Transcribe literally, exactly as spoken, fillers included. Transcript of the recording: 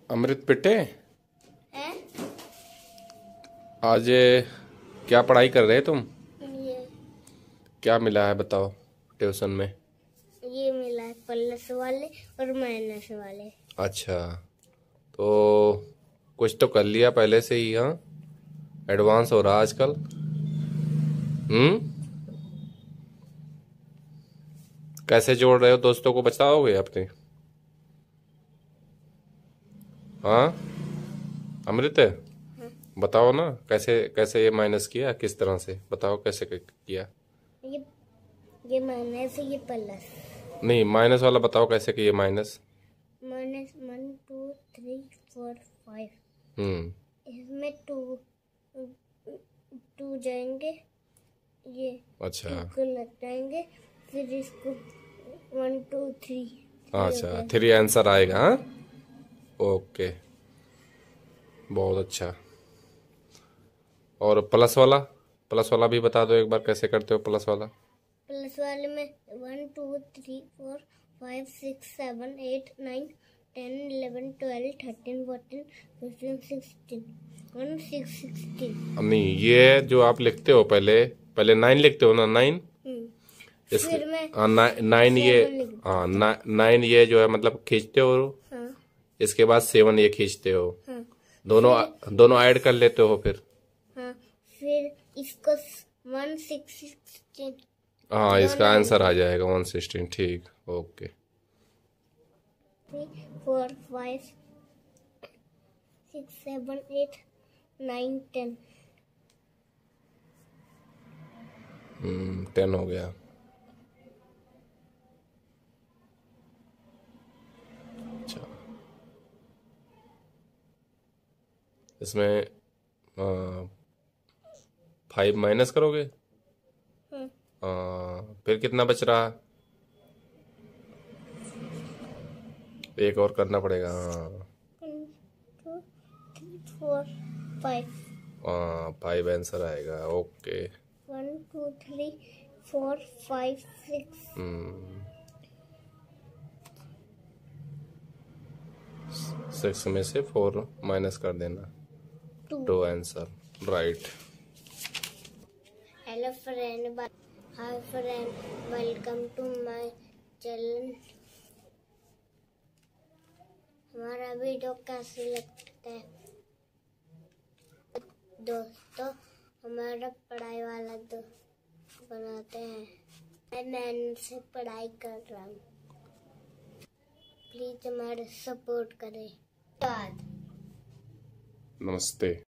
अमृत पिटे है? आज क्या पढ़ाई कर रहे तुम? ये क्या मिला है बताओ ट्यूशन में? ये मिला है प्लस वाले और माइनस वाले। अच्छा, तो कुछ तो कर लिया पहले से ही? हाँ, एडवांस हो रहा आजकल। हम्म कैसे जोड़ रहे हो? दोस्तों को बताओगे अपने? हाँ अमृत, हाँ। बताओ ना कैसे कैसे ये माइनस किया, किस तरह से बताओ कैसे क- किया। ये ये माइनस ये प्लस। नहीं, माइनस वाला बताओ कैसे किया minus. Minus one two three four five. Hmm इसमें टू टू जाएंगे, ये अच्छा टू को लग जाएंगे, फिर इसको वन टू थ्री। अच्छा, थ्री आंसर आएगा। हाँ, ओके, बहुत अच्छा। और प्लस वाला, प्लस वाला भी बता दो एक बार, कैसे करते हो प्लस वाला? प्लस वाले में one two three four five six seven eight nine ten eleven twelve thirteen fourteen fifteen sixteen one six sixteen. नहीं, ये जो आप लिखते हो पहले पहले नाइन लिखते हो ना, नाइन। इसके फिर मैं हाँ, ना, नाइन ये सेवन लिख हाँ ना, नाइन ये जो है मतलब खींचते हो। हाँ इसके बाद सेवन ये खींचते हो। हाँ दोनों दोनों ऐड कर लेते हो फिर। हाँ फिर इसको वन सिक्स सिक्सटीन। हाँ, इसका आंसर आ जाएगा वन सिक्सटीन। ठीक, okay. Three four five six seven eight nine ten. Hmm ten हो गया। अच्छा, इसमें फाइव माइनस करोगे? आ, फिर कितना बच रहा? एक और करना पड़ेगा। हाँ, टू थ्री फोर फाइव। हाँ, फाइव आंसर आएगा। Okay. One two three four five six. Hmm six में से फोर माइनस कर देना, two. Two answer right. Hello friend, hi friend, welcome to my channel. हमारा वीडियो कैसे लगता है दोस्तों? हमारा पढ़ाई वाला दोस्त बनाते हैं। मैं इनसे पढ़ाई कर रहा हूँ, प्लीज हमारा सपोर्ट करें। धन्यवाद। नमस्ते।